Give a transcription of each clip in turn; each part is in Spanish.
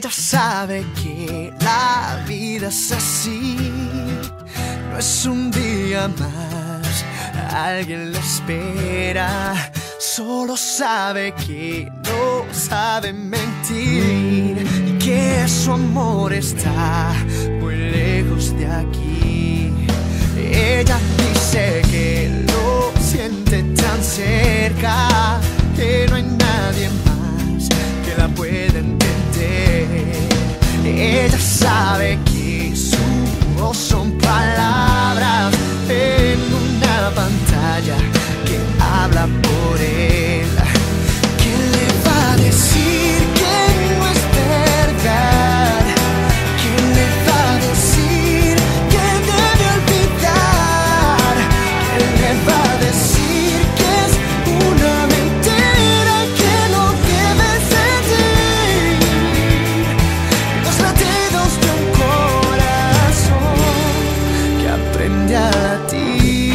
Ella sabe que la vida es así, no es un día más, alguien la espera. Solo sabe que no sabe mentir y que su amor está muy lejos de aquí. Ella dice que lo siente tan cerca, que no hay nadie más que la pueda entender. Ella sabe que su voz son palabras en una pantalla que habla por él. ¿Quién le va a decir que no es verdad? ¿Quién le va a decir que debe olvidar? ¿Quién le va a decir que es una mentira que no debe sentir? Los latidos de un corazón que aprende a latir.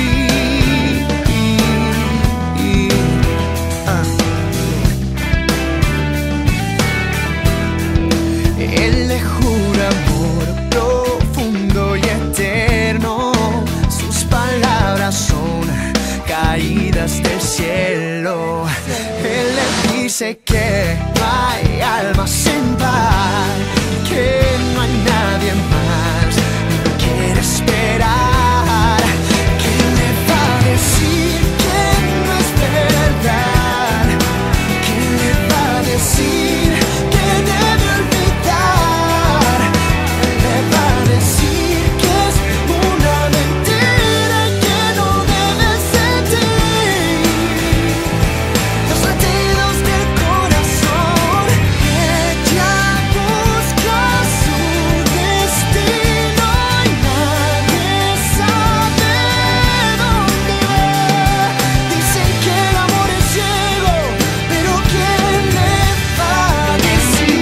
Él le jura amor profundo y eterno. Sus palabras son caídas del cielo. Él le dice que no hay alma sin par, que no hay nadie más, no quiere esperar. ¿Quién le va a decir que no es verdad? ¿Quién le va a decir que debe olvidar? ¿Quién le va a decir que es una mentira que no debe sentir? Los latidos del corazón, ella busca su destino y nadie sabe dónde va. Dicen que el amor es ciego, pero ¿quién le va a decir?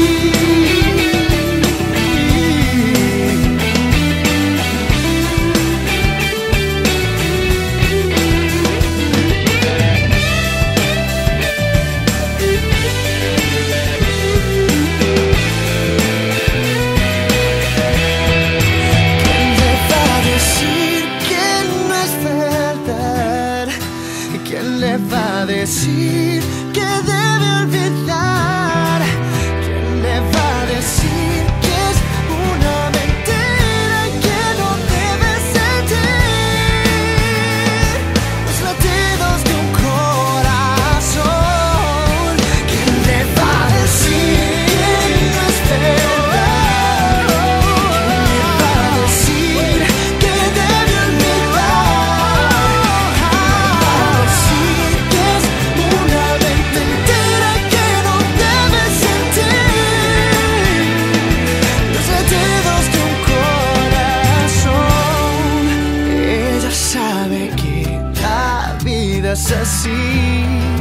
¿Quién le va a decir que no es verdad? ¿Quién le va a decir que debe olvidar? ¿Quién le va a decir que es una mentira que no debe sentir? Los latidos de un corazón. ¿Quién le va a decir que no es verdad? ¿Quién le va a decir que debe olvidar? ¿Quién le va a decir que es una mentira que no debe sentir? Los latidos de un corazón. Ella sabe que la vida es así,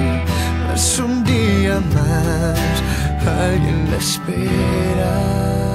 no es un día más, alguien la espera.